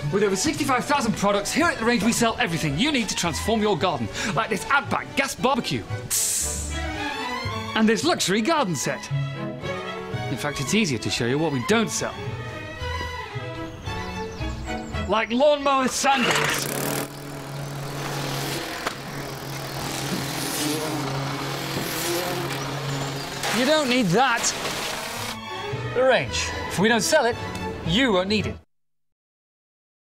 With over 65,000 products, here at the range we sell everything you need to transform your garden, like this Outback gas barbecue. And this luxury garden set. In fact, it's easier to show you what we don't sell. Like lawnmower Sandals. You don't need that. The range. If we don't sell it, you won't need it.